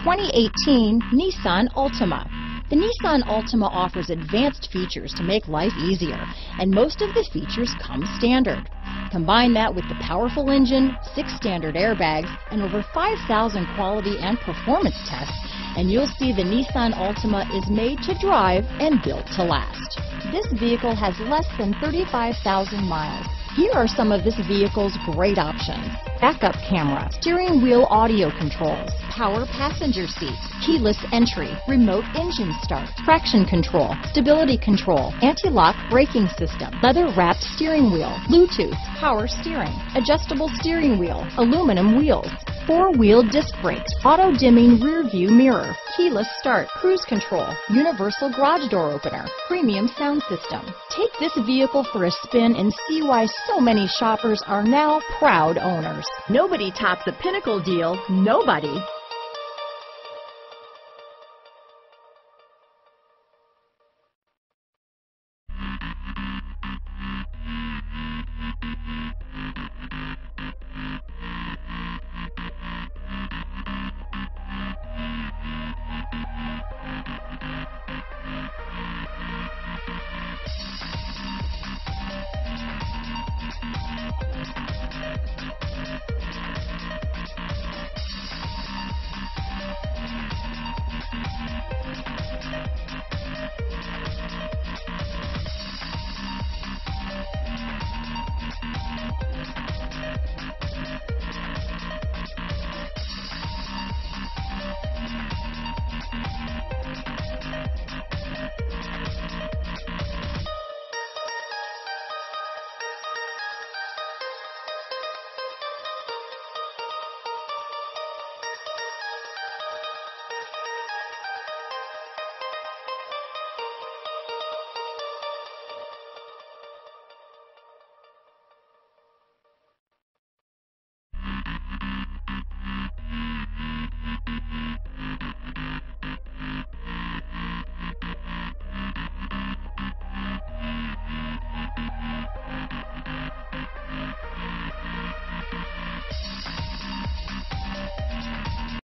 2018 Nissan Altima. The Nissan Altima offers advanced features to make life easier, and most of the features come standard. Combine that with the powerful engine, 6 standard airbags, and over 5,000 quality and performance tests, and you'll see the Nissan Altima is made to drive and built to last. This vehicle has less than 35,000 miles. Here are some of this vehicle's great options: backup camera, steering wheel audio controls, power passenger seat, keyless entry, remote engine start, traction control, stability control, anti-lock braking system, leather-wrapped steering wheel, Bluetooth, power steering, adjustable steering wheel, aluminum wheels, 4-wheel disc brakes, auto-dimming rear-view mirror, keyless start, cruise control, universal garage door opener, premium sound system. Take this vehicle for a spin and see why so many shoppers are now proud owners. Nobody tops a Pinnacle deal. Nobody.